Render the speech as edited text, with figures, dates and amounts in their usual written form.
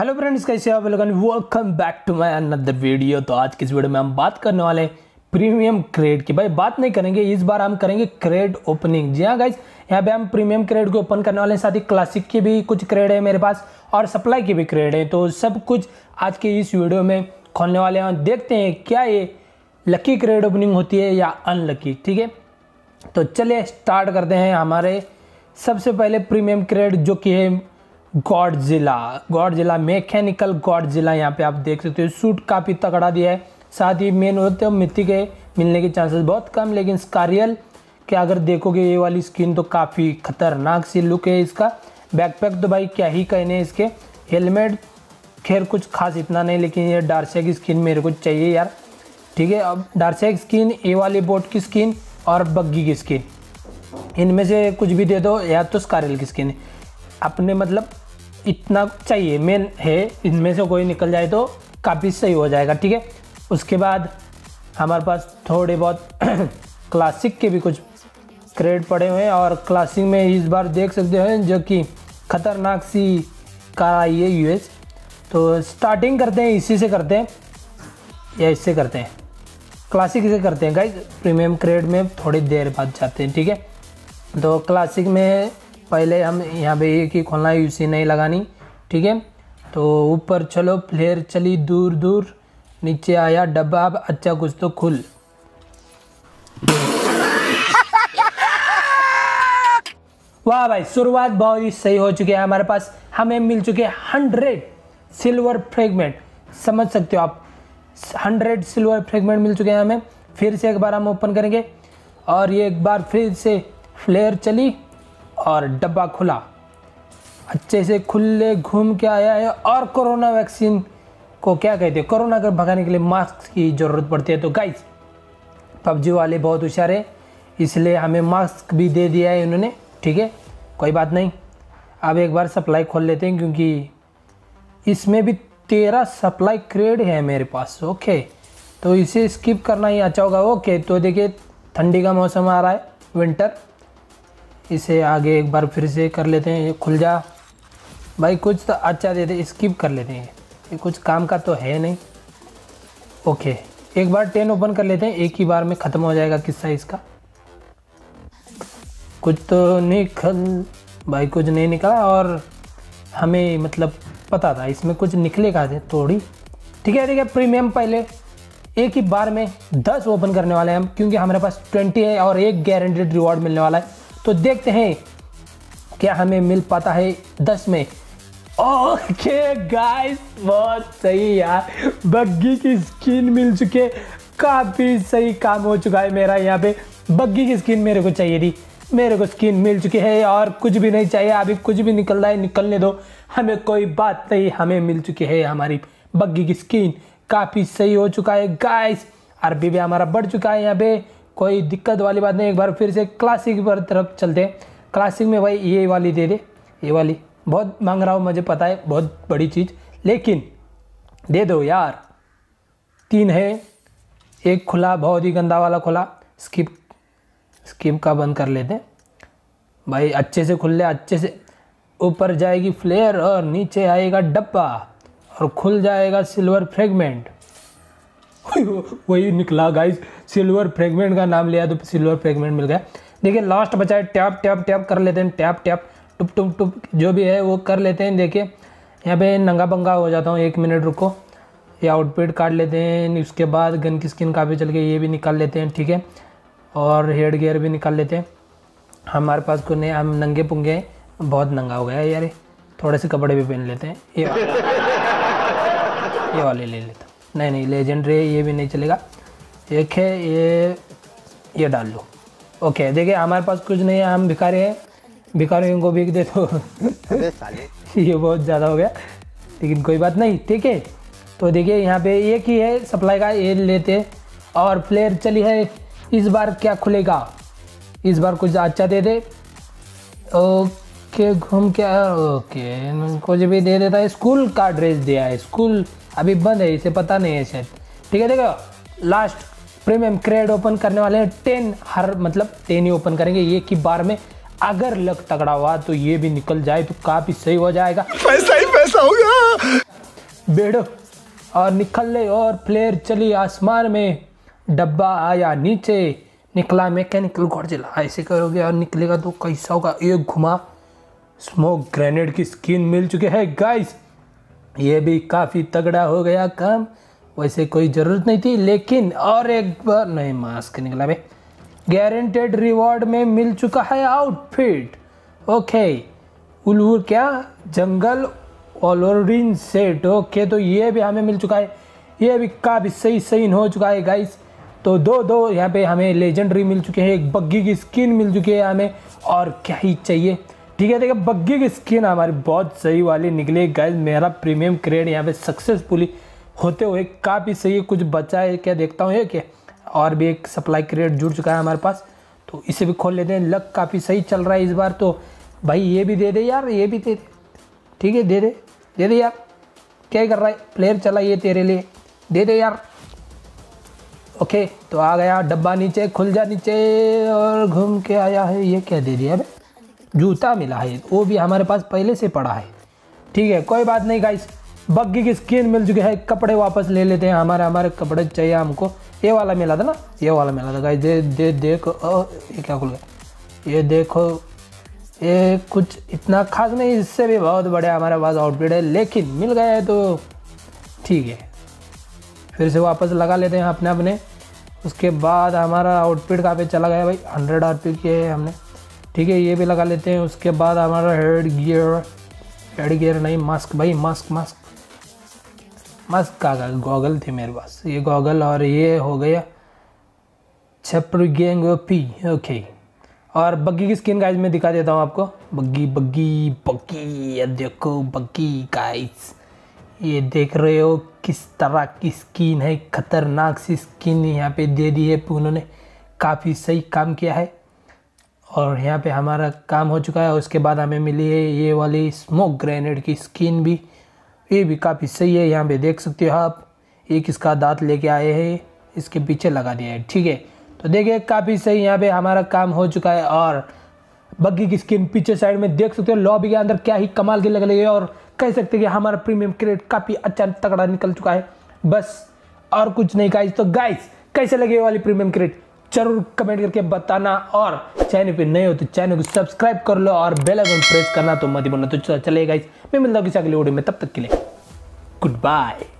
Hello friends, कैसे आप लोग? Welcome back to my another video. तो आज की इस वीडियो में हम बात करने वाले हैं प्रीमियम क्रेड की। भाई बात नहीं करेंगे, इस बार हम करेंगे क्रेड ओपनिंग। जी हाँ गाइस, यहाँ पे हम प्रीमियम क्रेड को ओपन करने वाले हैं। साथ ही क्लासिक की भी कुछ क्रेड है मेरे पास और सप्लाई की भी क्रेड है। तो सब कुछ आज के इस वीडियो में खोलने वाले हैं। देखते हैं क्या ये लकी क्रेड ओपनिंग होती है या अनलकी। ठीक है, तो चलिए स्टार्ट करते हैं। हमारे सबसे पहले प्रीमियम क्रेड जो कि है गॉडजिला मैकेनिकल गॉडजिला। यहाँ पे आप देख सकते हो सूट काफ़ी तगड़ा दिया है। साथ ही मेन होते हैं मिथिक है, मिलने के चांसेस बहुत कम, लेकिन स्कारियल के अगर देखोगे ये वाली स्किन तो काफ़ी खतरनाक सी लुक है इसका। बैकपैक तो भाई क्या ही कहने इसके। हेलमेट खैर कुछ खास इतना नहीं, लेकिन ये डार्सेक स्किन मेरे को चाहिए यार। ठीक है, अब डार्सेक स्किन, ए वाली बोट की स्किन और बग्गी की स्किन, इनमें से कुछ भी दे दो, या तो स्कारियल की स्किन अपने मतलब इतना चाहिए मेन है। इनमें से कोई निकल जाए तो काफ़ी सही हो जाएगा। ठीक है, उसके बाद हमारे पास थोड़े बहुत क्लासिक के भी कुछ क्रेड पड़े हुए हैं। और क्लासिक में इस बार देख सकते हैं जो कि खतरनाक सी कार आई है यूएस। तो स्टार्टिंग करते हैं, इसी से करते हैं या इससे करते हैं, क्लासिक से करते हैं गाइस। प्रीमियम क्रेड में थोड़ी देर बाद जाते हैं। ठीक है, तो क्लासिक में पहले हम यहाँ पे एक ही खोलना है, यूसी नहीं लगानी। ठीक है, तो ऊपर चलो, फ्लेयर चली दूर दूर, नीचे आया डब्बा। अब अच्छा कुछ तो खुल। वाह भाई, शुरुआत बहुत ही सही हो चुकी है। हमारे पास हमें मिल चुके हैं 100 सिल्वर फ्रेगमेंट। समझ सकते हो आप, 100 सिल्वर फ्रेगमेंट मिल चुके हैं हमें। फिर से एक बार हम ओपन करेंगे और ये एक बार फिर से फ्लेयर चली और डब्बा खुला, अच्छे से खुले घूम के आया है। और कोरोना वैक्सीन को क्या कहते हैं, कोरोना को भगाने के लिए मास्क की ज़रूरत पड़ती है। तो गाइस पबजी वाले बहुत होशियार है, इसलिए हमें मास्क भी दे दिया है इन्होंने। ठीक है, कोई बात नहीं। अब एक बार सप्लाई खोल लेते हैं, क्योंकि इसमें भी 13 सप्लाई क्रेड है मेरे पास। ओके, तो इसे स्किप करना ही अच्छा होगा। ओके, तो देखिए ठंडी का मौसम आ रहा है, विंटर। इसे आगे एक बार फिर से कर लेते हैं। ये खुल जा भाई, कुछ तो अच्छा दे दे, स्किप कर लेते हैं, ये कुछ काम का तो है नहीं। ओके, एक बार 10 ओपन कर लेते हैं, एक ही बार में ख़त्म हो जाएगा किस्सा इसका। कुछ तो निकल भाई, कुछ नहीं निकला। और हमें मतलब पता था इसमें कुछ निकलेगा थोड़ी। ठीक है, प्रीमियम पहले एक ही बार में 10 ओपन करने वाले हैं हम, क्योंकि हमारे पास 20 है और एक गारंटेड रिवॉर्ड मिलने वाला है। तो देखते हैं क्या हमें मिल पाता है 10 में। ओके गाइस, बहुत सही यार, बग्गी की स्किन मिल चुके, काफ़ी सही काम हो चुका है मेरा। यहाँ पे बग्गी की स्किन मेरे को चाहिए थी, मेरे को स्किन मिल चुकी है और कुछ भी नहीं चाहिए। अभी कुछ भी निकल रहा है, निकलने दो, हमें कोई बात नहीं। हमें मिल चुकी है हमारी बग्गी की स्किन, काफ़ी सही हो चुका है गाइस। आरपी भी हमारा बढ़ चुका है, यहाँ पे कोई दिक्कत वाली बात नहीं। एक बार फिर से क्लासिक पर तरफ चलते हैं। क्लासिक में भाई ये वाली दे दे, ये वाली बहुत मांग रहा हूँ, मुझे पता है बहुत बड़ी चीज़, लेकिन दे दो यार। 3 है, एक खुला, बहुत ही गंदा वाला खुला। स्किप का बंद कर लेते हैं भाई, अच्छे से खुल ले, अच्छे से। ऊपर जाएगी फ्लेयर और नीचे आएगा डब्बा और खुल जाएगा सिल्वर फ्रेगमेंट। वही निकला गाइस, सिल्वर फ्रेगमेंट का नाम लिया तो सिल्वर फ्रेगमेंट मिल गया। देखिए लास्ट बचा है, टैप टैप टैप कर लेते हैं, टैप टैप टुप टुप टुप जो भी है वो कर लेते हैं। देखिए यहाँ पे नंगा बंगा हो जाता हूँ, 1 मिनट रुको। ये आउटफिट काट लेते हैं, उसके बाद गन की स्किन काफ़ी चल गई, ये भी निकाल लेते हैं। ठीक है, और हेड गियर भी निकाल लेते हैं। हमारे पास को नहीं, हम नंगे पुंगे हैं, बहुत नंगा हो गया है यार। थोड़े से कपड़े भी पहन लेते हैं, ये वाले ले लेता हूँ। नहीं लेजेंडरी, ये भी नहीं चलेगा। एक है ये डाल लो। ओके, देखिए हमारे पास कुछ नहीं है, हम भिखारी हैं, भिखारियों को भीख दे तो ये बहुत ज़्यादा हो गया, लेकिन कोई बात नहीं। ठीक है, तो देखिए यहाँ पे एक ही है सप्लाई का, ये लेते। और फ्लेयर चली है, इस बार क्या खुलेगा, इस बार कुछ अच्छा दे दे। ओके, घूम के ओके कुछ भी दे देता है। स्कूल का ड्रेस दिया है, स्कूल अभी बंद है, इसे पता नहीं है शायद। ठीक है, देखो लास्ट प्रीमियम क्रेड ओपन करने वाले हैं 10, हर मतलब 10 ही ओपन करेंगे एक ही बार में। अगर लक तगड़ा हुआ तो ये भी निकल जाए तो काफ़ी सही हो जाएगा। पैसा ही ऐसा हो गया। बैठो और निकल ले और प्लेयर चली आसमान में, डब्बा आया नीचे, निकला मैकेनिकल गॉडजिला। ऐसे करोगे और निकलेगा तो कैसा होगा। एक घुमा, स्मोक ग्रेनेड की स्किन मिल चुके हैं गाइस। ये भी काफ़ी तगड़ा हो गया काम। वैसे कोई ज़रूरत नहीं थी, लेकिन और एक बार नहीं, मास्क निकला भाई। गारंटेड रिवॉर्ड में मिल चुका है आउटफिट। ओके, उल्लू क्या जंगल ओलोरिन सेट। ओके, तो ये भी हमें मिल चुका है। ये भी काफ़ी सही सही हो चुका है गाइस। तो दो यहाँ पे हमें लेजेंडरी मिल चुके हैं, एक बग्गी की स्किन मिल चुकी है हमें, और क्या ही चाहिए। ठीक है, देखिए बग्गी की स्किन हमारी बहुत सही वाली निकली गाइस। मेरा प्रीमियम क्रेड यहाँ पे सक्सेसफुली होते हुए काफ़ी सही। कुछ बचा है क्या देखता हूँ, ये क्या, और भी एक सप्लाई क्रेड जुड़ चुका है हमारे पास, तो इसे भी खोल लेते हैं। लक काफ़ी सही चल रहा है इस बार। तो भाई ये भी दे दे यार, ये भी दे दे। ठीक है, दे दे यार, क्या कर रहा है प्लेयर, चला ये तेरे लिए, दे दे यार। ओके, तो आ गया डब्बा नीचे, खुल जा नीचे, और घूम के आया है। ये क्या दे दिया भाई, जूता मिला है, वो भी हमारे पास पहले से पड़ा है। ठीक है, कोई बात नहीं गाइस। बग्गी की स्किन मिल चुकी है, कपड़े वापस ले लेते हैं। हमारे कपड़े चाहिए हमको। ये वाला मिला था ना, ये वाला मिला था गाइस। देखो, ये क्या खुल गया, ये देखो। ये कुछ इतना खास नहीं, इससे भी बहुत बढ़िया हमारे पास आउटफिट है, लेकिन मिल गया है तो ठीक है। फिर से वापस लगा लेते हैं अपने। उसके बाद हमारा आउटफिट कहाँ पे चला गया भाई, 100 आरपी किए है हमने। ठीक है, ये भी लगा लेते हैं। उसके बाद हमारा हेड गियर नहीं, मास्क भाई, मास्क का गॉगल थे मेरे पास, ये गॉगल, और ये हो गया छपर गैंग ओपी। ओके, और बग्गी की स्किन गाइस मैं दिखा देता हूँ आपको। बग्गी, ये देखो बग्गी गाइस, ये देख रहे हो किस तरह की स्किन है, खतरनाक सी स्किन यहाँ पे दे दी है उन्होंने। काफ़ी सही काम किया है, और यहाँ पे हमारा काम हो चुका है। उसके बाद हमें मिली है ये वाली स्मोक ग्रेनेड की स्किन भी, ये भी काफ़ी सही है। यहाँ पे देख सकते हो आप, एक इसका दांत लेके आए हैं, इसके पीछे लगा दिया है। ठीक है, तो देखिए काफ़ी सही यहाँ पे हमारा काम हो चुका है। और बग्गी की स्किन पीछे साइड में देख सकते हो, लॉबी के अंदर क्या ही कमाल की लग रही है, और कह सकते हैं कि हमारा प्रीमियम क्रेड काफ़ी अच्छा तगड़ा निकल चुका है। बस और कुछ नहीं गाइस। तो गाइस कैसे लगे ये वाली प्रीमियम क्रेड जरूर कमेंट करके बताना, और चैनल पे नए हो तो चैनल को सब्सक्राइब कर लो और बेल आइकन प्रेस करना तो मत ही भूलना। तो चलिए गाइस, मैं मिलता हूँ किसी अगले वीडियो में, तब तक के लिए गुड बाय।